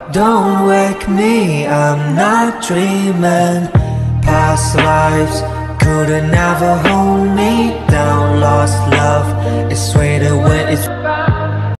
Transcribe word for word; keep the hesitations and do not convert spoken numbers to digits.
Don't wake me, I'm not dreaming. Past lives couldn't ever hold me down.